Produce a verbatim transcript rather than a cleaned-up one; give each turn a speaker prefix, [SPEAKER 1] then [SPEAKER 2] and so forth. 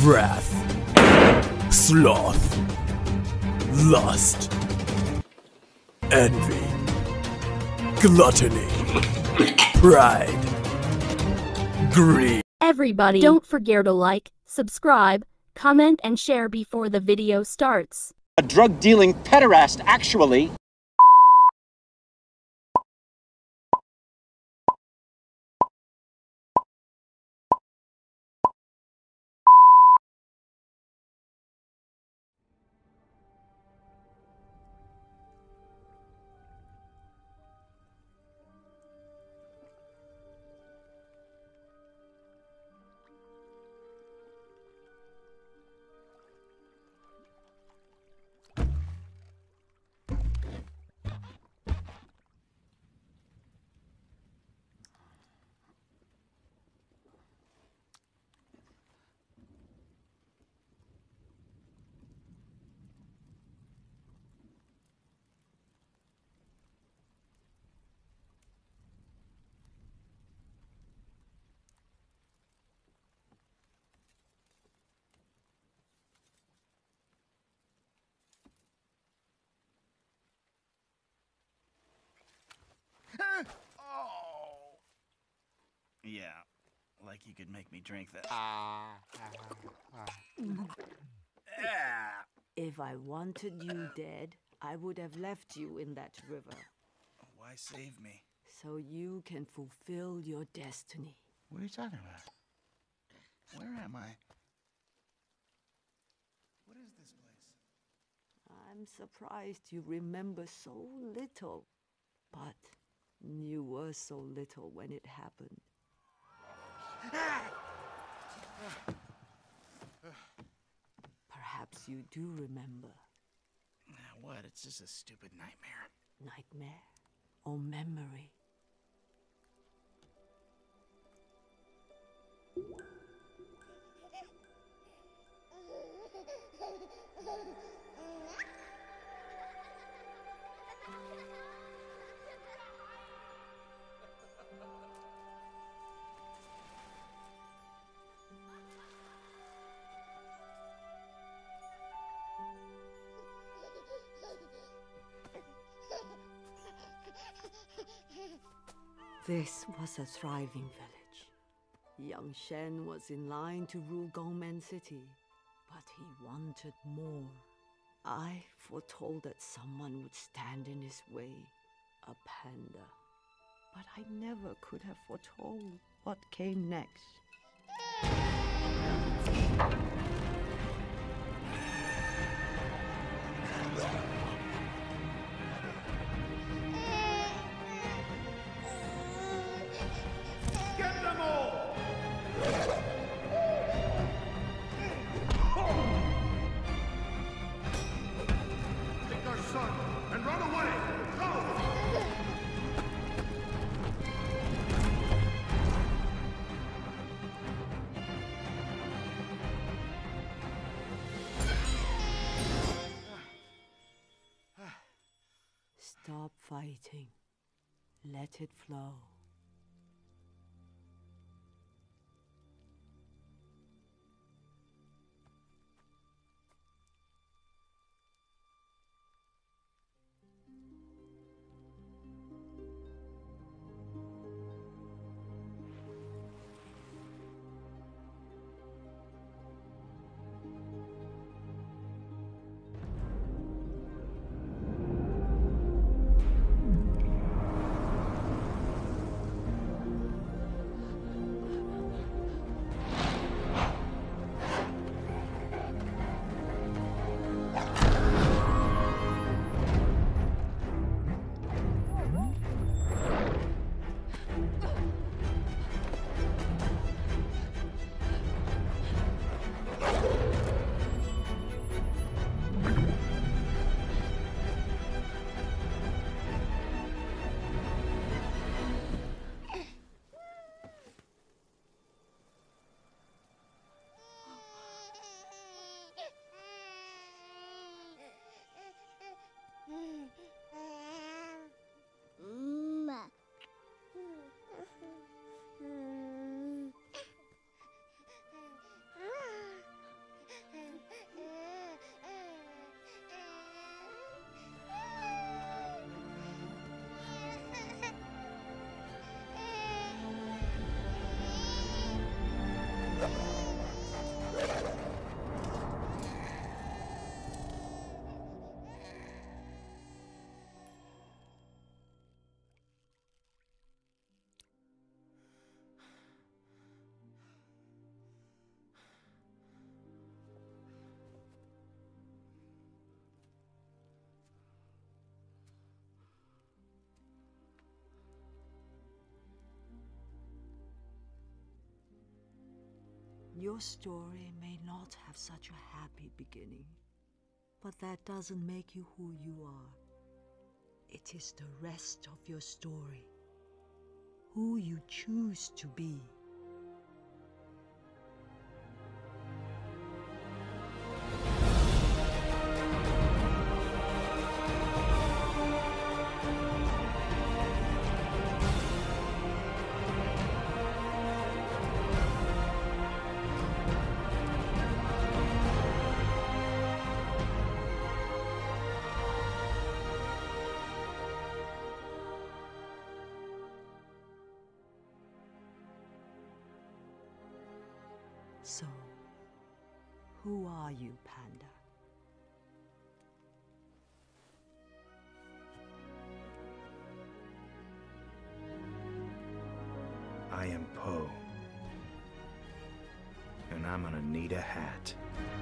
[SPEAKER 1] wrath, sloth, lust, envy, gluttony, pride, greed.
[SPEAKER 2] Everybody, don't forget to like, subscribe, comment and share before the video starts.
[SPEAKER 3] A drug-dealing pederast, actually.
[SPEAKER 4] Oh. Yeah, like you could make me drink that. Ah.
[SPEAKER 5] If I wanted you dead, I would have left you in that river.
[SPEAKER 4] Why save me?
[SPEAKER 5] So you can fulfill your destiny.
[SPEAKER 4] What are you talking about? Where am I? What is this place?
[SPEAKER 5] I'm surprised you remember so little. But you were so little when it happened. Perhaps you do remember.
[SPEAKER 4] What? It's just a stupid nightmare.
[SPEAKER 5] Nightmare or memory? This was a thriving village. Young Shen was in line to rule Gongmen City, but he wanted more. I foretold that someone would stand in his way, a panda. But I never could have foretold what came next. Stop fighting. Let it flow. Your story may not have such a happy beginning, but that doesn't make you who you are. It is the rest of your story, who you choose to be. So, who are you, Panda?
[SPEAKER 6] I am Po, and I'm gonna need a hat.